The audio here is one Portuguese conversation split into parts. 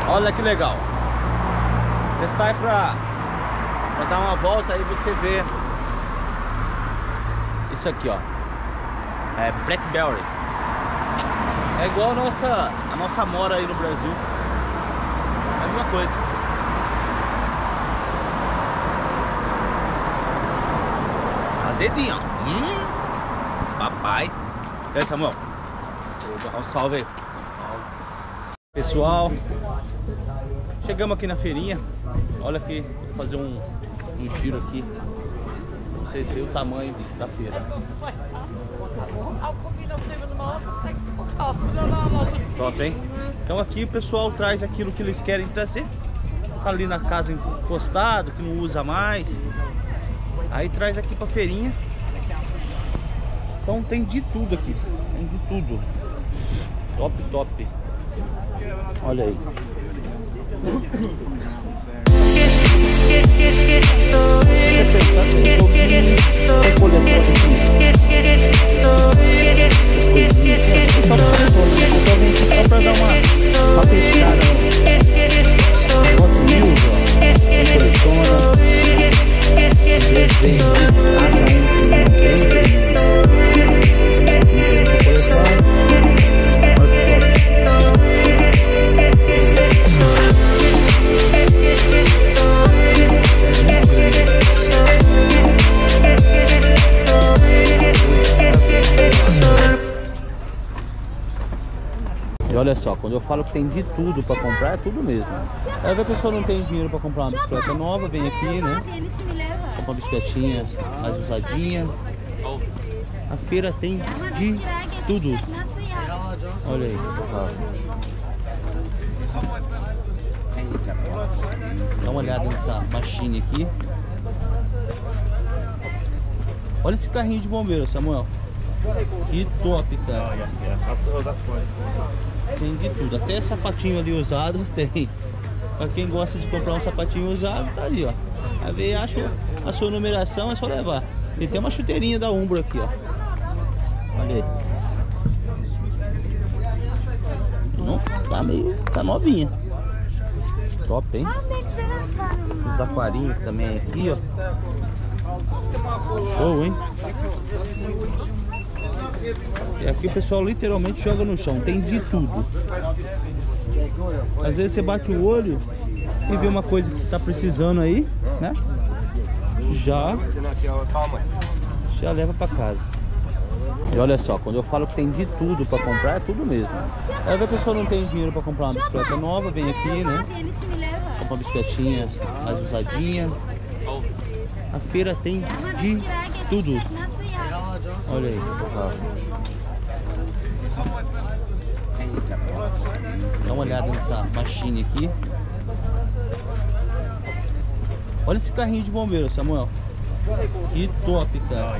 Olha que legal. Você sai pra dar uma volta aí, você vê isso aqui, ó. É Blackberry. É igual a nossa amora aí no Brasil. É a mesma coisa. Azedinho. Papai. E aí, Samuel? Vou dar um salve aí. Salve. Pessoal, chegamos aqui na feirinha. Olha aqui, vou fazer um giro aqui. Vocês veem o tamanho da feira. Top, hein? Então aqui o pessoal traz aquilo que eles querem trazer. Tá ali na casa encostado, que não usa mais. Aí traz aqui pra feirinha. Então tem de tudo aqui. Tem de tudo. Top, top. Olha aí. Só pra dar uma pescada. E olha só, quando eu falo que tem de tudo pra comprar, é tudo mesmo. Aí a pessoa não tem dinheiro pra comprar uma bicicleta nova, vem aqui, né? Compra uma bicicletinha mais usadinha. A feira tem de tudo. Olha aí. Dá uma olhada nessa machine aqui. Olha esse carrinho de bombeiro, Samuel. Que top, cara. Tem de tudo, até sapatinho ali usado tem. Pra quem gosta de comprar um sapatinho usado, tá ali, ó. Aí vem, acha a sua numeração, é só levar. E tem uma chuteirinha da Umbro aqui, ó. Olha aí. Não, tá novinha. Top, hein? Os aquarinhos também aqui, ó. Show, hein? E aqui o pessoal literalmente joga no chão, tem de tudo. Às vezes você bate o olho e vê uma coisa que você tá precisando aí, né? Já leva pra casa. E olha só, quando eu falo que tem de tudo pra comprar, é tudo mesmo. Aí a pessoa não tem dinheiro pra comprar uma bicicleta nova, vem aqui, né? Compra uma bicicletinha mais usadinha. A feira tem de tudo. Olha aí. Dá uma olhada nessa machine aqui. Olha esse carrinho de bombeiro, Samuel. Que top, cara.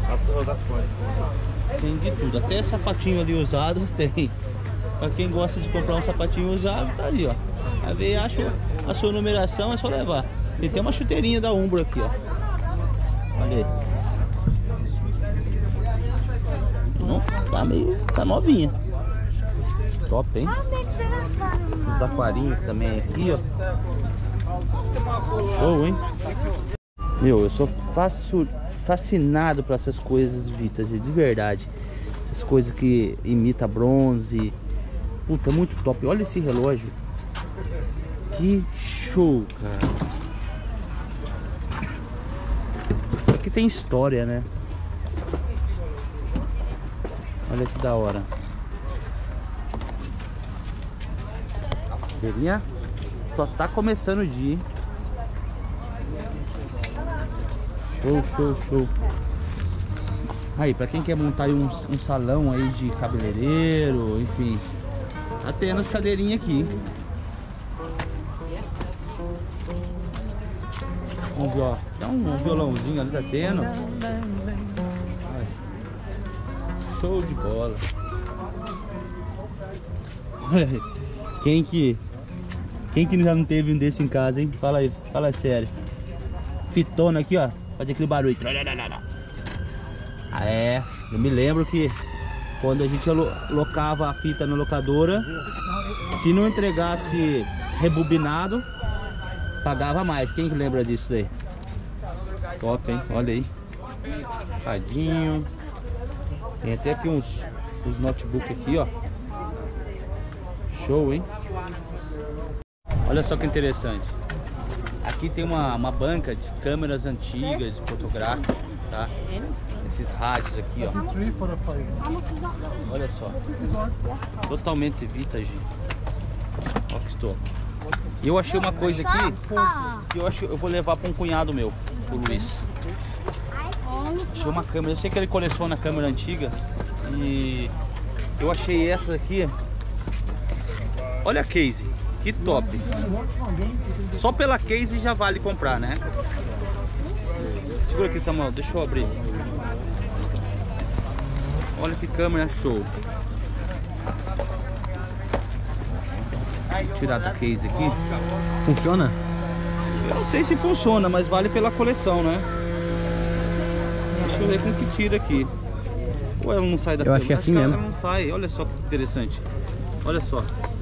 Tem de tudo, até sapatinho ali usado tem. Pra quem gosta de comprar um sapatinho usado, tá ali, ó. Aí vem, acha a sua numeração, é só levar. E tem uma chuteirinha da Umbro aqui, ó. Olha aí. Não, tá novinha. Top, hein? Os aquarinhos também aqui, ó. Show, hein? Meu, eu sou fascinado por essas coisas vintage, de verdade. Essas coisas que imita bronze. Puta, muito top. Olha esse relógio. Que show, cara. Isso aqui tem história, né? Olha que da hora. Feirinha só tá começando o dia, hein? Show, show, show. Aí, pra quem quer montar aí um salão aí de cabeleireiro, enfim, tá tendo as cadeirinhas aqui, hein? Vamos ver, ó. Tem um violãozinho ali, tá tendo. Aí. Show de bola. Olha aí. Quem que já não teve um desse em casa, hein? Fala aí, fala sério. Fitona aqui, ó. Faz aquele barulho. Ah, é. Eu me lembro que quando a gente locava a fita na locadora, se não entregasse rebobinado, pagava mais. Quem que lembra disso aí? Top, hein? Olha aí. Tadinho. Tem até aqui uns notebook aqui, ó. Show, hein? Olha só que interessante. Aqui tem uma banca de câmeras antigas, fotográficas, tá? Esses rádios aqui, ó. Olha só. Totalmente vintage. Ó que estou. E eu achei uma coisa aqui que eu vou levar para um cunhado meu, o Luiz. Achei uma câmera, eu sei que ele coleciona câmera antiga. E eu achei essa aqui. Olha a case, que top. Só pela case já vale comprar, né? Segura aqui, Samuel, deixa eu abrir. Olha que câmera show. Vou tirar da case aqui. Funciona? Eu não sei se funciona, mas vale pela coleção, né? Deixa eu ver como que tira aqui. Ou ela não sai da câmera? Eu achei assim mesmo. Ela não sai, olha só que interessante. Olha só.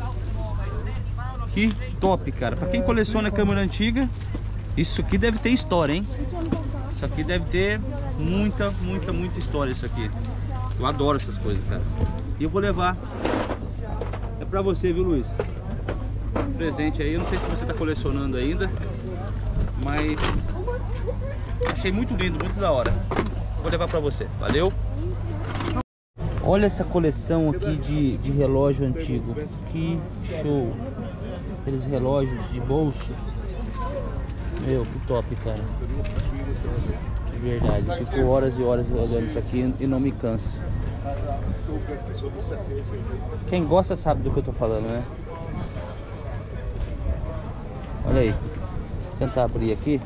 Que top, cara. Pra quem coleciona câmera antiga, isso aqui deve ter história, hein? Isso aqui deve ter muita história, isso aqui. Eu adoro essas coisas, cara. E eu vou levar. É pra você, viu, Luiz? Presente aí. Eu não sei se você tá colecionando ainda, mas achei muito lindo, muito da hora. Vou levar pra você. Valeu? Olha essa coleção aqui de relógio antigo. Que show. Aqueles relógios de bolso. Meu, que top, cara. De verdade. Fico horas e horas olhando isso aqui e não me canso. Quem gosta sabe do que eu tô falando, né? Olha aí. Vou tentar abrir aqui.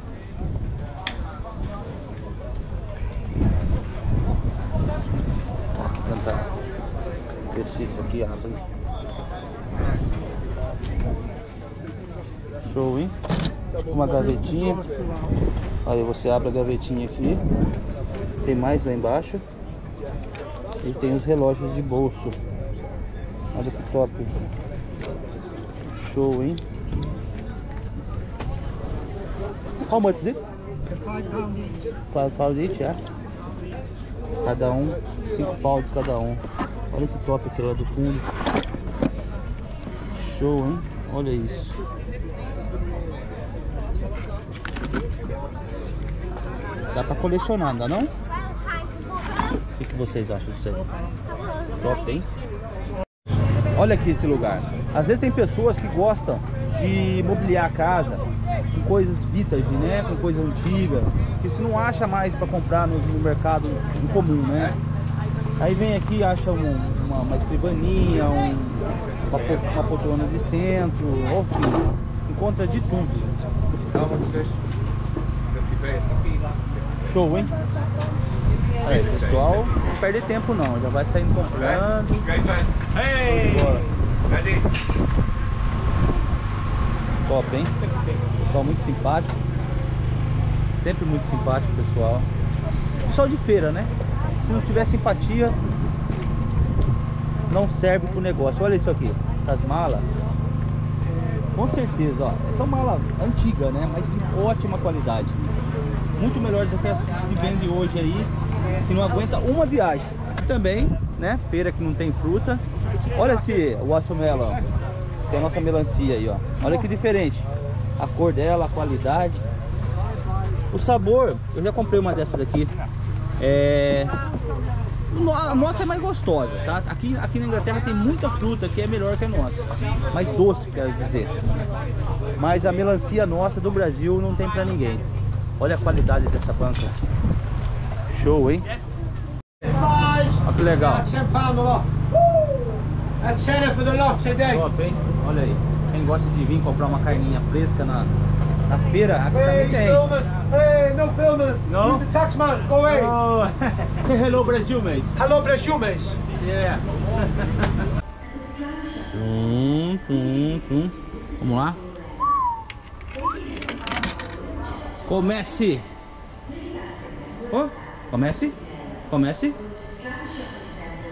Vou tentar ver se isso aqui abre. Show, hein? Uma gavetinha. Aí você abre a gavetinha aqui. Tem mais lá embaixo. E tem os relógios de bolso. Olha que top. Show, hein? How much is it? £5 each, yeah? Cada um, 5 pounds cada um. Olha que top aquele lá do fundo. Show, hein? Olha isso. Dá pra colecionar, não dá não? O que vocês acham disso aí? Top, hein? Olha aqui esse lugar. Às vezes tem pessoas que gostam de mobiliar a casa com coisas vintage, né? Com coisa antiga, que se não acha mais para comprar no mercado em comum, né? Aí vem aqui, acha uma escrivaninha, uma poltrona de centro, enfim, encontra de tudo. Show, hein? Aí, pessoal, não perde tempo não, já vai saindo comprando. Top, hein? Pessoal muito simpático. Sempre muito simpático, pessoal. Pessoal de feira, né? Se não tiver simpatia, não serve pro negócio. Olha isso aqui, essas malas. Com certeza, ó. Essa é uma mala antiga, né? Mas de ótima qualidade. Muito melhor do que as que vende hoje aí. Se não aguenta uma viagem. Também, né? Feira que não tem fruta. Olha esse watermelon. Tem a nossa melancia aí, ó. Olha que diferente. A cor dela, a qualidade. O sabor, eu já comprei uma dessa daqui. A nossa é mais gostosa, tá? Aqui na Inglaterra tem muita fruta que é melhor que a nossa. Mais doce, quero dizer. Mas a melancia nossa do Brasil não tem pra ninguém. Olha a qualidade dessa banca. Show, hein? Olha que legal. Top, hein? Olha aí. Quem gosta de vir comprar uma carninha fresca na feira, aqui também tem. Hey, no filming. No? The taxman, go away. Oh, say hello, Brazil, mate. Hello, Brazil, mate. Yeah. Vamos lá. Comece. Oh, comece. Comece.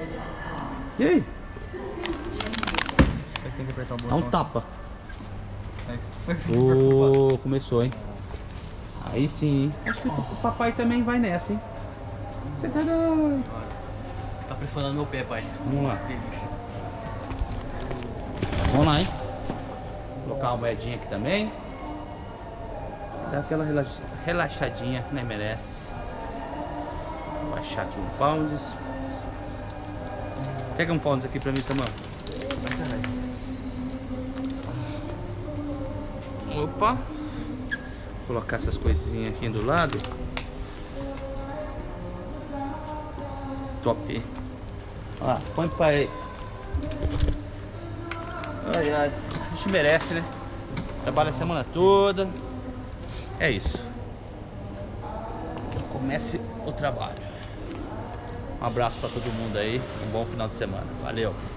E aí? Tem que apertar o Dá botão. um tapa. Começou, hein? Aí sim, hein? Acho que o papai também vai nessa, hein? Você tá doido? Tá pressionando meu pé, pai. Vamos lá. Delícia. Vamos lá, hein? Colocar uma moedinha aqui também. Dá aquela relaxadinha, nem merece. Vou baixar aqui um pounds. Pega um pounds aqui pra mim, Samuel. Opa. Colocar essas coisinhas aqui do lado. Top. Ó, põe pra aí. Ai, ai. A gente merece, né? Trabalha a semana toda. É isso. Comece o trabalho. Um abraço pra todo mundo aí. Um bom final de semana. Valeu.